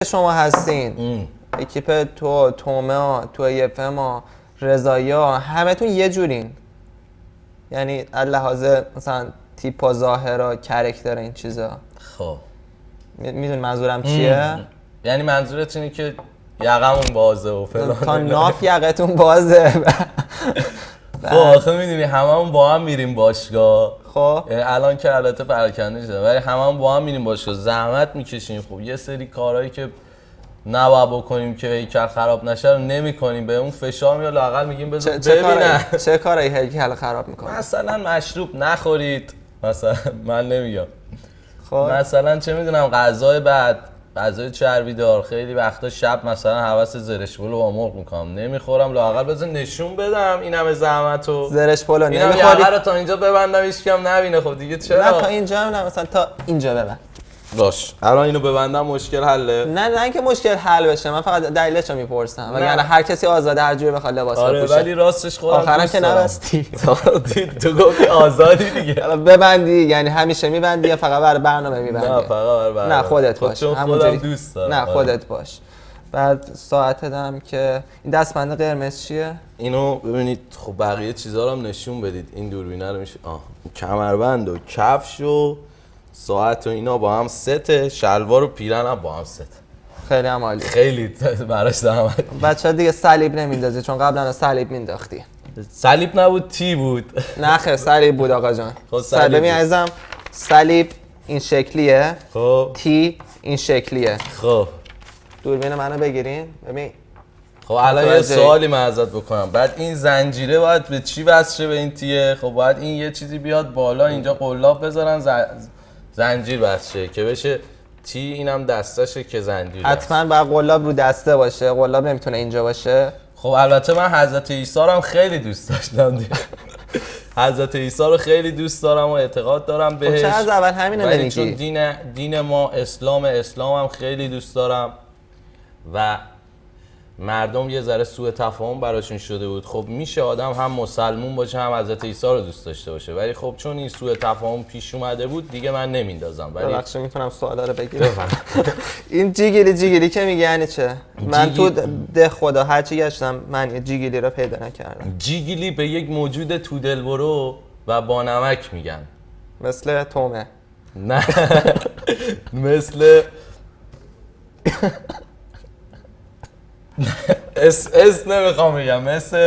شما هستین اکیپ تو تومه تو ایفم رضایی ها همتون یه جورین، یعنی لحاظ مثلا تیپ و ظاهر کرکتر این چیزا. خب میدونی منظورم چیه؟ یعنی منظورت اینه که یقمون بازه و فلان تا ناف یقتون بازه. خب آخه میدونی هممون با هم میریم باشگاه. خب یعنی الان که البته پراکنده شده ولی هممون با هم میریم باشگاه، زحمت میکشیم. خب یه سری کارهایی که نباید بکنیم که هیکل خراب نشه رو نمیکنیم، به اون فشار میاد، لااقل میگیم بذار ببینن چه کارایی هیکل خراب میکنه. مثلا مشروب نخورید، مثلا من نمیگم. خب مثلا چه میدونم غذای بعد، غذای چربی دار، خیلی وقتا شب مثلا هوس زرش پلو با مرغ میکنم نمیخورم، لااقل بذار نشون بدم این همه زحمتو. زرش پلو نمیخوری، یقه رو تا اینجا ببندم هیچ کم نبینه. خب دیگه چرا؟ نه تا اینجا هم نه، مثلا تا اینجا ببند. باش الان اینو ببندم مشکل حله؟ نه اینکه مشکل حل بشه، من فقط دلیلشو میپرسم، وگرنه هر کسی آزاده هر جوری بخواد لباس بپوشه. آره ولی راستش خودم آخرام که نبستی. تو گفتی آزادی دیگه. ببندی یعنی همیشه میبندی یا فقط برای برنامه میبندی؟ نه فقط برای برنامه. نه خودت باش. همونجوری دوست دارم. نه خودت باش. بعد ساعت دم که این دستبند قرمز چیه؟ اینو ببینید. خب بقیه چیزا رو هم نشون بدید. این دوربینه رو میشه کمربند و کفش و ساعت و اینا با هم سته، شلوار و پیرن هم با هم سته. خیلی هم عالی. خیلی براش زحمت. بچه‌ها دیگه صلیب نمیندازی چون قبلا صلیب مینداختی. صلیب نبود، تی بود. نه خیر صلیب بود آقا جان. خب صلیب عزیزم صلیب این شکلیه. خب تی این شکلیه. خب دوربین منو بگیرین ببین. خب الان یه سوالی من ازت بکنم. بعد این زنجیره باید به چی وصل شه به این تیه؟ خب باید این یه چیزی بیاد بالا اینجا قلاب بذارن زنجیر وصل شه که بشه تی، اینم دستشه که زنجیر. حتما باید قلاب رو دسته باشه، قلاب نمیتونه اینجا باشه. خب البته من حضرت عیسی رو هم خیلی دوست داشتم دیگه. حضرت عیسی رو خیلی دوست دارم و اعتقاد دارم بهش. خب چه از اول همینو نمیگی؟ چون دین ما اسلام هم خیلی دوست دارم و مردم یه ذره سوء تفاهم براشون شده بود. خب میشه آدم هم مسلمون باشه هم حضرت عیسی رو دوست داشته باشه، ولی خب چون این سوء تفاهم پیش اومده بود دیگه من نمیندازم. ولی ببخشید میتونم سوالا رو بگیرم؟ این جیگیلی که میگه یعنی چه؟ من تو ده خدا هر چی گشتم من یه جیگیلی رو پیدا نکردم. جیگیلی به یک موجود تو دلبرو و با نمک میگن. مثل تومه؟ نه مثل اس نمیخوام بگم، مثل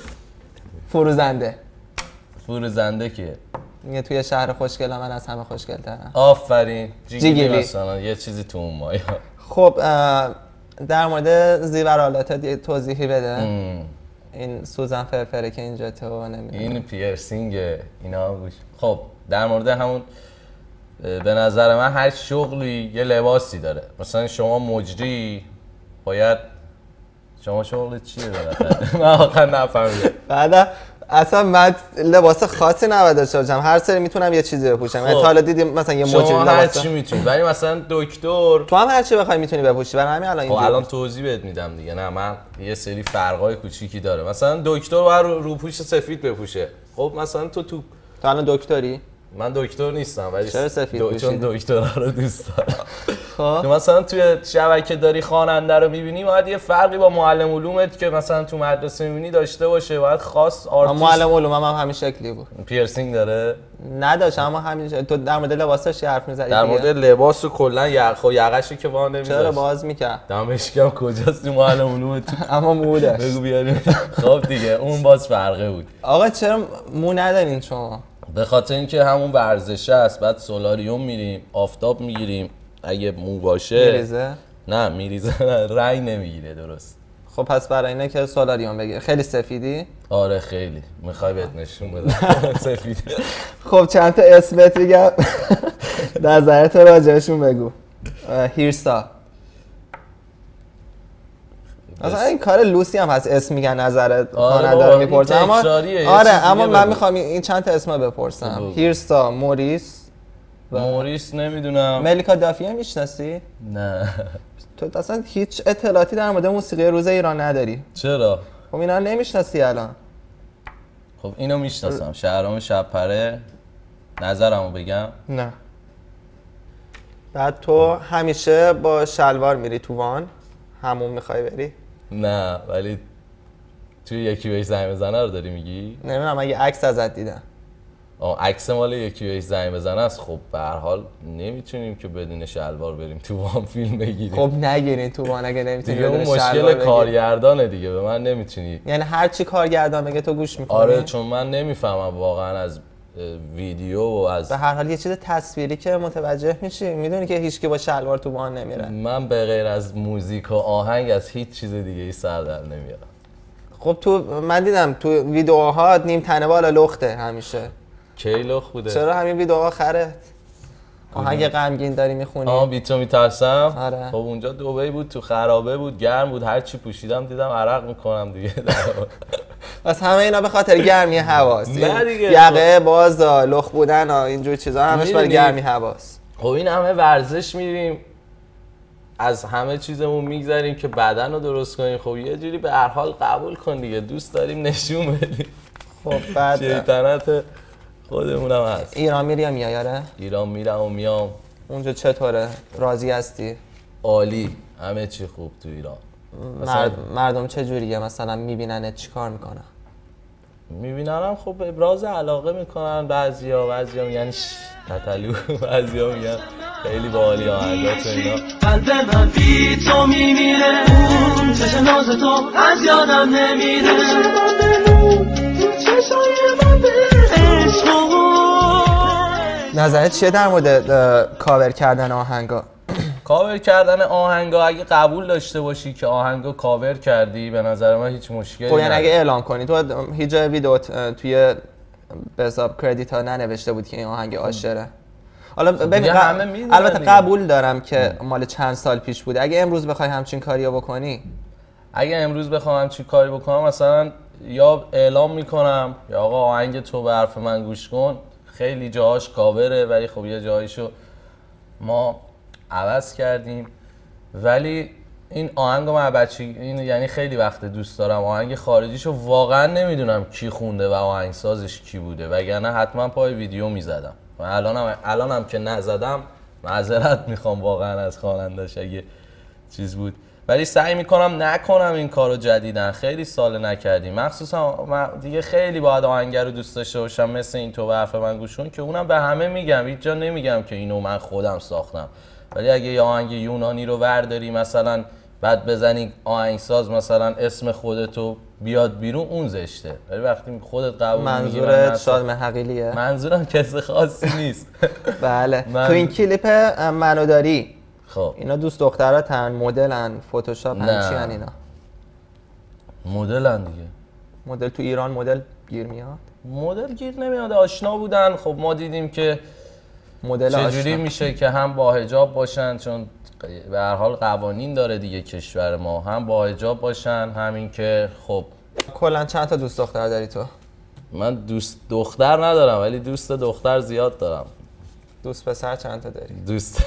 فروزنده که میگه توی شهر خوشگل من از همه خوشگل ترم. آفرین جیگیلی مثلا یه چیزی تو اون مایه. خب در مورد زیورالات توضیحی بده. این سوزن فرفره که اینجا تو نمیدونم این پیرسینگه اینا گوش. خب در مورد همون به نظر من هر شغلی یه لباسی داره. مثلا شما مجری باید، شما شغلت چیه بالاخره؟ من واقعا نفهمیدم. بعد اصلا من لباس خاصی نباید داشته باشم، هر سری میتونم یه چیزی بپوشم. خب. تا حالا دیدیم مثلا یه مجری شما هر لباس چی میتونی، ولی مثلا دکتر تو هم هر چی بخوای میتونی بپوشی. برای همین الان اینجوری الان توضیح بهت میدم دیگه. نه من یه سری فرقای کوچیکی داره. مثلا دکتر باید روپوش سفید بپوشه. خب مثلا تو الان دکتری؟ من دکتر نیستم ولی چرا سفید پوشیدی؟ چون دکترا رو دوست دارم. خب مثلا توی شبکه داری خواننده رو می‌بینی، باید یه فرقی با معلم علومت که مثلا تو مدرسه می‌بینی داشته باشه. باید خاص آرتیست. معلم علوم هم همین شکلی بود. پیرسینگ داره؟ نداشت اما همین. تو در مورد لباسش حرف می‌زدی در مورد لباس و کلا یقه‌شو که وا نمی‌ذاشت. چرا باز می‌کرد؟ دمشقم کجاست تو معلم علومت؟ اما مو داشت. بگو بیاریم. خب دیگه اون باز فرقه بود. آقا چرا مو ندارین شما؟ به خاطر اینکه همون ورزشه است. بعد سولاریوم میریم، آفتاب میگیریم. اگه مو باشه میریزه؟ نه میریزه، رنگ نمیگیره. درست. خب پس برای اینه که سولاریوم بگیر. خیلی سفیدی؟ آره خیلی. میخوای بهت نشون بدم سفیدی. خب چند تا اسمت میگم نظرت راجعشون بگو. هیرستا. اصلا این کار لوسی هم هست، اسم میگن نظرت خواننده رو میپرسن. اما آره اما من میخوام این چند تا اسم بپرسم. هیرستا، موریس نمیدونم. ملیکا دافیه میشناسی؟ نه. تو اصلا هیچ اطلاعاتی در مورد موسیقی روز ایران نداری. چرا؟ خب اینا نمیشناسی الان؟ خب اینو میشناسم. شهرام شب‌پره. نظرمو بگم؟ نه. بعد تو همیشه با شلوار میری تو وان؟ همون میخوای بری؟ نه ولی توی یکی بهش زنگ بزنه رو داری میگی؟ نمیدونم اگه عکس ازت دیدم. عکس مال یکی بهش زنگ بزنه است. خب به هر حال نمیتونیم که بدون شلوار بریم تو وان فیلم بگیریم. خب نگیرین تو وان اگه نمیتونی دیگه اون مشکل کارگردانه دیگه، به من نمیتونی. یعنی هر چی کارگردان بگه تو گوش میکنی؟ آره چون من نمیفهمم واقعا از ویدیو و از به هر حال یه چیز تصویری که متوجه میشی، میدونی که هیچکی با شلوار تو وان نمیره. من به غیر از موزیک و آهنگ از هیچ چیز دیگه ای سر در نمیارم. خب تو من دیدم تو ویدیوها نیم تنه بالا لخته همیشه. کی لخ بوده؟ چرا همین ویدیو آخرت آهنگ غمگین داری میخونی؟ بی تو میترسم. آره. خب اونجا دبی بود، تو خرابه بود، گرم بود، هر چی پوشیدم دیدم عرق میکنم دیگه. بس همه اینا به خاطر گرمی هواست. نه دیگه. یقه باز لخ بودن اینجور چیزا همش برای گرمی هواست. خب این همه ورزش میریم، از همه چیزمون میگذاریم که بدن رو درست کنیم. خب یه جوری به هر حال قبول کن دیگه، دوست داریم نشون بدیم. خب بعد شیطنت خودمونم هست. ایران میری یا میای؟ آره ایران میرم و میام. اونجا چطوره؟ راضی هستی؟ عالی، همه چی خوب تو ایران. مردم چه جوریه مثلا میبیننت چیکار میکنن؟ میبیننم خب ابراز علاقه میکنن، بعضیا میگن تتلو، بعضیا میگن خیلی باحالی آهنگات و اینا. قلب من بی تو میمیره، اون چشم ناز تو از یادم نمیره، تو چشای من نظرت چیه در مورد کاور کردن آهنگا؟ کاور کردن آهنگا اگه قبول داشته باشی که آهنگو کاور کردی، به نظر من هیچ مشکلی نداره. یعنی اگه اعلام کنی تو هیچ جای ویدیو توی به حساب کردیت ها ننوشته بود که این آهنگ عاشره. حالا ببین البته قبول دارم که مال چند سال پیش بوده. اگه امروز بخوای همچین کاریو بکنی، اگه امروز بخوام همچین کاری بکنم مثلا یا اعلام میکنم یا آقا آهنگ تو به حرف من گوش کن، خیلی جاهاش کاوره ولی خب یه جاییشو ما عوض کردیم. ولی این آهنگو من بچگی یعنی خیلی وقت دوست دارم. آهنگ خارجیشو واقعا نمیدونم کی خونده و آهنگسازش کی بوده، وگرنه حتما پای ویدیو میزدم. و الانم که نزدم معذرت میخوام واقعا از خواننده‌اش اگه چیز بود، ولی سعی میکنم نکنم این کارو جدیدن. خیلی سال نکردیم، مخصوصا دیگه خیلی باید آهنگ رو دوست داشته باشم مثل این تو به حرف من گوش کن که اونم به همه میگم، هیچ جا نمیگم که اینو من خودم ساختم. ولی اگه یه آهنگ یونانی رو ورداری مثلا بعد بزنی آهنگساز مثلا اسم خودتو بیاد بیرون، اون زشته. ولی وقتی خودت قبول میگی منظورت شادمه حقیلیه؟ منظورم کسی خاصی نیست. بله. تو این کلیپ منو داری خب اینا دوست دختراتن، مدلن، فتوشاپ هن، چی هن اینا؟ مدلن دیگه. مدل تو ایران مدل گیر میاد؟ مدل گیر نمیاد، آشنا بودن. خب ما دیدیم که مدل چجوری میشه که هم با حجاب باشن، چون به هر حال قوانین داره دیگه کشور ما، هم با حجاب باشن، همین که خب کلا چند تا دوست دختر داری تو؟ من دوست دختر ندارم ولی دوست دختر زیاد دارم. دوست پسر چند تا داری؟ دوست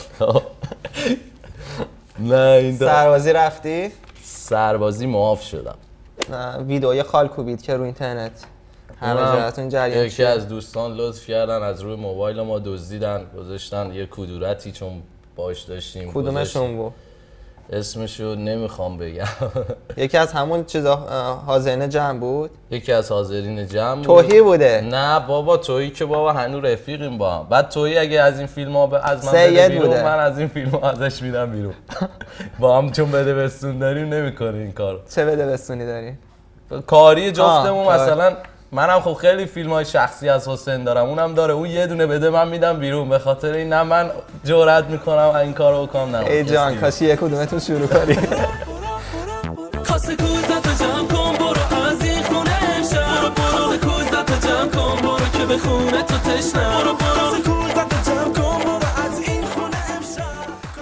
نه این سربازی رفتی؟ سربازی معاف شدم. نه ویدئوی خال کوبید که رو اینترنت همه جهتون جریان یکی از دوستان لطف کردن از روی موبایل ما دزدیدن، گذاشتن یه کدورتی چون باش داشتیم. کدومشون بود؟ اسمشو نمیخوام بگم. یکی از همون چیزا حاضرین جمع بود؟ یکی از حاضرین جمع بود. توهی بوده؟ نه بابا توهی که بابا هنوز رفیقیم با هم. بعد توهی اگه از این فیلم ها از من بده بیرون بوده. من از این فیلم ها ازش میدم بیرون. با هم چون بده بستون داریم نمیکنه این کارو. چه بده بستونی داری؟ کاری جفتمون مثلا منم خب خیلی فیلم های شخصی از حسین دارم، اونم داره، اون یه دونه بده من میدم بیرون، به خاطر این نه من جرئت میکنم این کارو بکنم نه ای جان کاش یک کدومتون شروع کنی. کاسه کوزتو جمع کن برو از این خونه امشب، کاسه کوزتو جمع کن برو که به خونه تو تشنم، برو کاسه کوزتو جمع کن برو از این خونه امشب.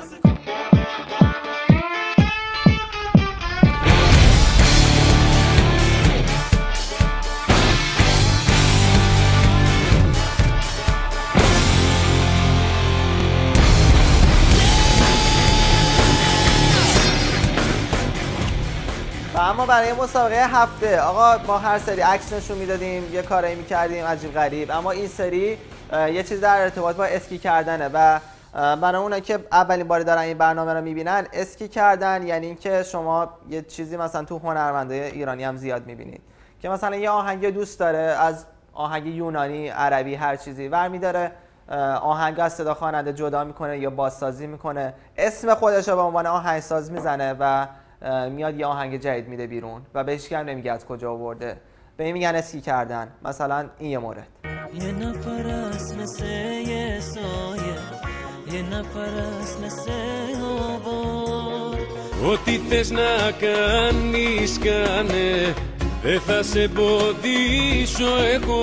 اما برای مسابقه هفته آقا ما هر سری عکس نشون میدادیم، یه کاری میکردیم عجیب غریب، اما این سری یه چیز در ارتباط با اسکی کردنه و برای اونایی که اولین باری دارن این برنامه رو میبینن، اسکی کردن یعنی اینکه شما یه چیزی مثلا تو هنرمندای ایرانی هم زیاد میبینید که مثلا یه آهنگ دوست داره، از آهنگ یونانی، عربی، هر چیزی برمی داره آهنگ از صدا خواننده جدا میکنه یا بازسازی میکنه، اسم خودش رو به عنوان آهنگساز میزنه و میاد یه آهنگ جدید میده بیرون و به هیچ کی هم نمیگه از کجا آورده. به این میگن اسکی کردن. مثلا این یه مورد. یه نفر است مثل یه سایه، یه نفر است مثل آوار. Ό,τι θες να κάνεις κάνε, δεν θα σε εμποδίσω εγώ.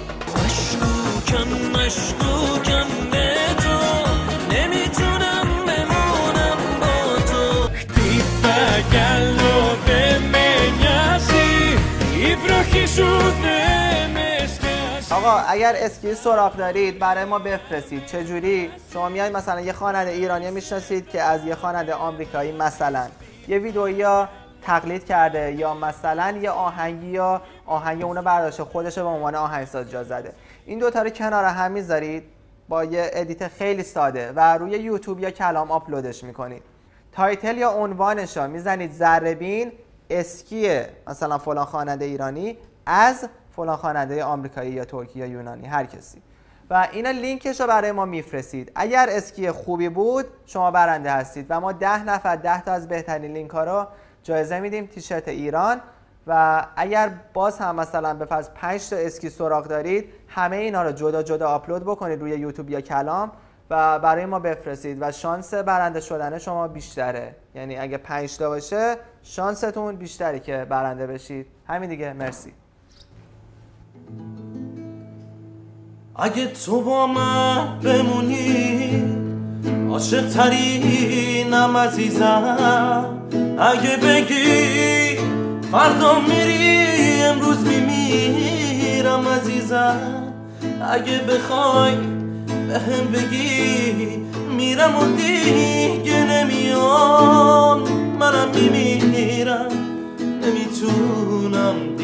مشکوکم به تو، نمیتونم بمونم با تو. χτύπα κι άλλο δεν με νοιάζει، η βροχή σου δεν με σκιάζει. آقا اگر اسکی سراغ دارید برای ما بفرستید. چجوری؟ شما میایید مثلا یه خواننده ایرانی میشناسید که از یه خواننده آمریکایی مثلا یه ویدئویی تقلید کرده یا مثلا یه آهنگی یا آهنگ اونو برداشته خودش به عنوان آهنگساز جا زده. این دوتا رو کنار هم میذارید با یه ادیت خیلی ساده و روی یوتیوب یا کلام آپلودش میکنید. تایتل یا عنوانش رو میزنید ذره‌بین اسکی مثلا فلان خواننده ایرانی از فلان خواننده آمریکایی یا ترکی یا یونانی، هر کسی، و اینا لینکش رو برای ما میفرستید. اگر اسکی خوبی بود شما برنده هستید و ما 10 نفر 10 تا از بهترین لینک ها رو جایزه میدیم، تیشرت ایران. و اگر باز هم مثلا به فرض 5 تا اسکی سراغ دارید، همه اینا رو جدا جدا آپلود بکنید روی یوتیوب یا کلام و برای ما بفرستید و شانس برنده شدن شما بیشتره. یعنی اگه 5 تا باشه شانستون بیشتره که برنده بشید. همین دیگه. مرسی. اگه تو با من بمونی عاشق ترینم عزیزم، اگه بگی فردا میری امروز میمیرم عزیزم، اگه بخوای بهم بگی میرم و دیگه نمیام، منم میمیرم نمیتونم